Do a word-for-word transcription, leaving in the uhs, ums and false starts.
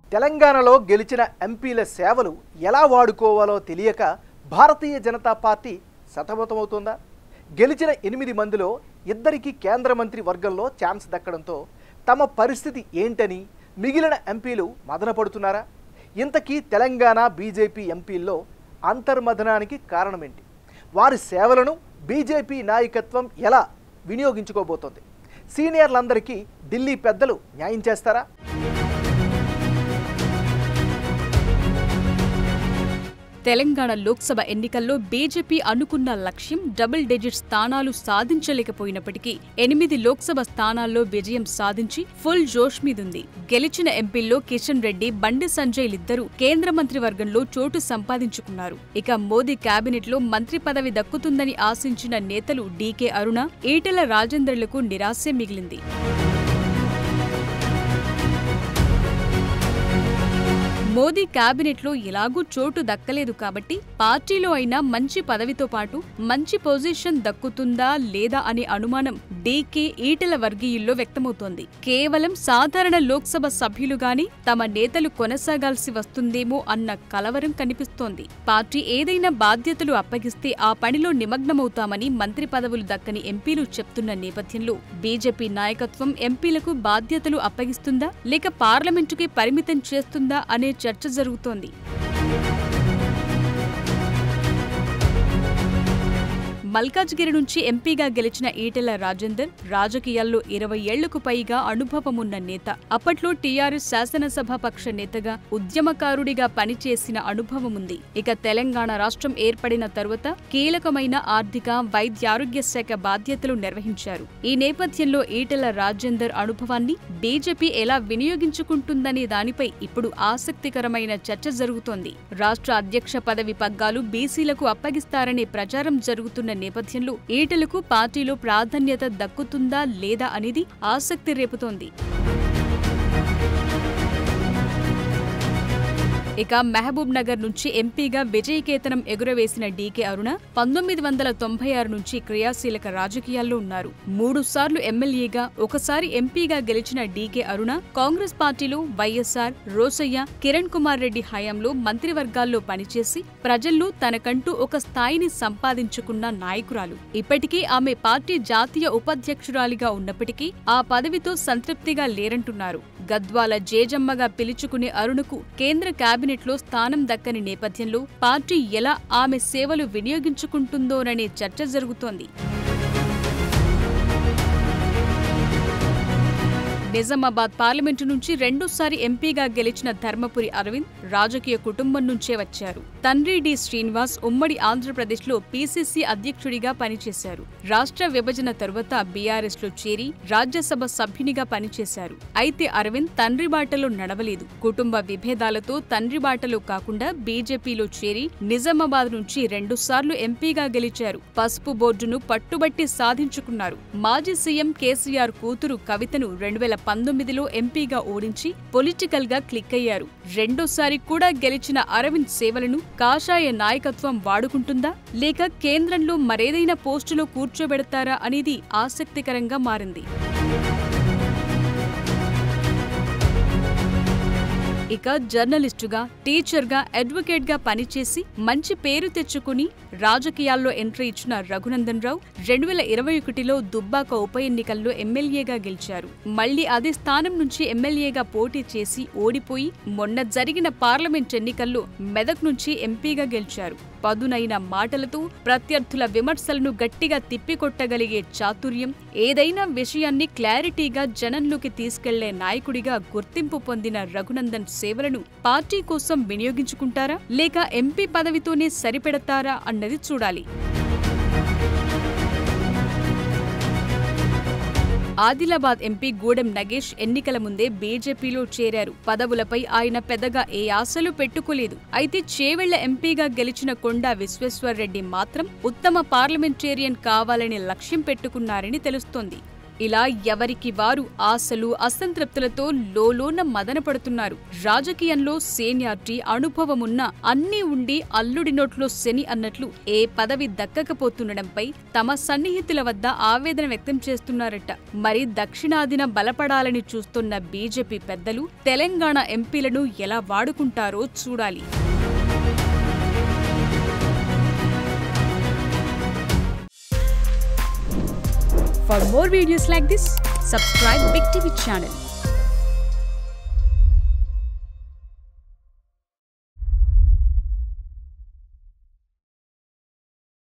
తెలంగాణలో గెలిచిన ఎంపీల సేవలు ఎలా వాడుకోవాలో తెలియక భారతీయ జనతా పార్టీ సతమతమవుతోందా? గెలిచిన ఎనిమిది మందిలో ఇద్దరికి కేంద్ర మంత్రి వర్గంలో ఛాన్స్ దక్కడంతో తమ పరిస్థితి ఏంటని మిగిలిన ఎంపీలు మదనపడుతున్నారా? ఇంతకీ తెలంగాణ బీజేపీ ఎంపీల్లో అంతర్మదనానికి కారణమేంటి? వారి సేవలను బీజేపీ నాయకత్వం ఎలా వినియోగించుకోబోతోంది? సీనియర్లందరికీ ఢిల్లీ పెద్దలు న్యాయం చేస్తారా? తెలంగాణ లోక్సభ ఎన్నికల్లో బీజేపీ అనుకున్న లక్ష్యం డబుల్ డిజిట్ స్థానాలు సాధించలేకపోయినప్పటికీ ఎనిమిది లోక్సభ స్థానాల్లో విజయం సాధించి ఫుల్ జోష్ మీదుంది. గెలిచిన ఎంపీల్లో కిషన్ రెడ్డి, బండి సంజయ్లిద్దరూ కేంద్ర మంత్రి వర్గంలో చోటు సంపాదించుకున్నారు. ఇక మోదీ కేబినెట్ లో మంత్రి పదవి దక్కుతుందని ఆశించిన నేతలు డీకే అరుణ, ఈటెల రాజేందర్లకు నిరాశే మిగిలింది. మోదీ కేబినెట్లో ఎలాగూ చోటు దక్కలేదు కాబట్టి పార్టీలో అయినా మంచి పదవితో పాటు మంచి పొజిషన్ దక్కుతుందా లేదా అనే అనుమానం డీకే, ఈటెల వర్గీయుల్లో వ్యక్తమవుతోంది. కేవలం సాధారణ లోక్సభ సభ్యులుగాని తమ నేతలు కొనసాగాల్సి వస్తుందేమో అన్న కలవరం కనిపిస్తోంది. పార్టీ ఏదైనా బాధ్యతలు అప్పగిస్తే ఆ పనిలో నిమగ్నమవుతామని మంత్రి పదవులు దక్కని ఎంపీలు చెప్తున్న నేపథ్యంలో బీజేపీ నాయకత్వం ఎంపీలకు బాధ్యతలు అప్పగిస్తుందా లేక పార్లమెంటుకే పరిమితం చేస్తుందా అనే చర్చ జరుగుతోంది. మల్కాజ్గిరి నుంచి ఎంపీగా గెలిచిన ఈటెల రాజేందర్ రాజకీయాల్లో ఇరవై ఏళ్లకు పైగా అనుభవమున్న నేత. అప్పట్లో టీఆర్ఎస్ శాసనసభాపక్ష నేతగా, ఉద్యమకారుడిగా పనిచేసిన అనుభవముంది. ఇక తెలంగాణ రాష్ట్రం ఏర్పడిన తరువాత కీలకమైన ఆర్థిక, వైద్యారోగ్య శాఖ బాధ్యతలు నిర్వహించారు. ఈ నేపథ్యంలో ఈటెల రాజేందర్ అనుభవాన్ని బీజేపీ ఎలా వినియోగించుకుంటుందనే దానిపై ఇప్పుడు ఆసక్తికరమైన చర్చ జరుగుతోంది. రాష్ట్ర అధ్యక్ష పదవి పగ్గాలు బీసీలకు అప్పగిస్తారనే ప్రచారం జరుగుతున్న నేపథ్యంలో ఈటెలకు పార్టీలో ప్రాధాన్యత దక్కుతుందా లేదా అనేది ఆసక్తి రేపుతోంది. ఇక మహబూబ్ నగర్ నుంచి ఎంపీగా విజయకేతనం ఎగురవేసిన డీకే అరుణ పంతొమ్మిది వందల తొంభై ఆరు నుంచి క్రియాశీలక రాజకీయాల్లో ఉన్నారు. మూడు సార్లు ఎమ్మెల్యేగా, ఒకసారి ఎంపీగా గెలిచిన డీకే అరుణ కాంగ్రెస్ పార్టీలో వైఎస్ఆర్, రోసయ్య, కిరణ్ కుమార్ రెడ్డి హయాంలో మంత్రివర్గాల్లో పనిచేసి ప్రజల్లో తనకంటూ ఒక స్థాయిని సంపాదించుకున్న నాయకురాలు. ఇప్పటికీ ఆమె పార్టీ జాతీయ ఉపాధ్యక్షురాలిగా ఉన్నప్పటికీ ఆ పదవితో సంతృప్తిగా లేరంటున్నారు. గద్వాల జేజమ్మగా పిలుచుకునే అరుణకు కేంద్ర కేబినెట్లో స్థానం దక్కని నేపథ్యంలో పార్టీ ఎలా ఆమె సేవలు వినియోగించుకుంటుందోననే చర్చ జరుగుతోంది. నిజామాబాద్ పార్లమెంటు నుంచి రెండోసారి ఎంపీగా గెలిచిన ధర్మపురి అరవింద్ రాజకీయ కుటుంబం నుంచే వచ్చారు. తండ్రి డి శ్రీనివాస్ ఉమ్మడి ఆంధ్రప్రదేశ్లో పీసీసీ అధ్యక్షుడిగా పనిచేశారు. రాష్ట్ర విభజన తరువాత బీఆర్ఎస్ లో చేరి రాజ్యసభ సభ్యునిగా పనిచేశారు. అయితే అరవింద్ తండ్రి బాటలో నడవలేదు. కుటుంబ విభేదాలతో తండ్రి బాటలో కాకుండా బీజేపీలో చేరి నిజామాబాద్ నుంచి రెండుసార్లు ఎంపీగా గెలిచారు. పసుపు బోర్డును పట్టుబట్టి సాధించుకున్నారు. మాజీ సీఎం కేసీఆర్ కూతురు కవితను రెండు వేల పంతొమ్మిదిలో ఎంపీగా ఓడించి పొలిటికల్ గా క్లిక్ అయ్యారు. రెండోసారి కూడా గెలిచిన అరవింద్ సేవలను కాషాయ నాయకత్వం వాడుకుంటుందా లేక కేంద్రంలో మరేదైనా పోస్టులో కూర్చోబెడతారా అనేది ఆసక్తికరంగా మారింది. ఇక జర్నలిస్టుగా, టీచర్గా, అడ్వకేట్గా పనిచేసి మంచి పేరు తెచ్చుకుని రాజకీయాల్లో ఎంట్రీ ఇచ్చిన రఘునందన్ రావు రెండు వేల ఇరవై ఒకటిలో దుబ్బాక ఉప ఎన్నికల్లో ఎమ్మెల్యేగా గెలిచారు. మళ్లీ అదే స్థానం నుంచి ఎమ్మెల్యేగా పోటీ చేసి ఓడిపోయి మొన్న జరిగిన పార్లమెంట్ ఎన్నికల్లో మెదక్ నుంచి ఎంపీగా గెలిచారు. పదునైన మాటలతో ప్రత్యర్థుల విమర్శలను గట్టిగా తిప్పికొట్టగలిగే చాతుర్యం, ఏదైనా విషయాన్ని క్లారిటీగా జనంలోకి తీసుకెళ్లే నాయకుడిగా గుర్తింపు పొందిన రఘునందన్ సేవలను పార్టీ కోసం వినియోగించుకుంటారా లేక ఎంపీ పదవితోనే సరిపెడతారా అన్నది చూడాలి. ఆదిలాబాద్ ఎంపీ గూడెం నగేష్ ఎన్నికల ముందే బీజేపీలో చేరారు. పదవులపై ఆయన పెద్దగా ఏ ఆశలు పెట్టుకోలేదు. అయితే చేవెళ్ల ఎంపీగా గెలిచిన కొండా విశ్వేశ్వర్రెడ్డి మాత్రం ఉత్తమ పార్లమెంటేరియన్ కావాలనే లక్ష్యం పెట్టుకున్నారని తెలుస్తోంది. ఇలా ఎవరికి వారు ఆశలు అసంతృప్తులతో లోలోన మదన పడుతున్నారు. రాజకీయంలో సీనియారిటీ అనుభవమున్న అన్నీ ఉండి అల్లుడి నోట్లో శని అన్నట్లు ఏ పదవి దక్కకపోతుండడంపై తమ సన్నిహితుల వద్ద ఆవేదన వ్యక్తం చేస్తున్నారట. మరి దక్షిణాదిన బలపడాలని చూస్తున్న బీజేపీ పెద్దలు తెలంగాణ ఎంపీలను ఎలా వాడుకుంటారో చూడాలి. For more videos like this, subscribe Big T V channel.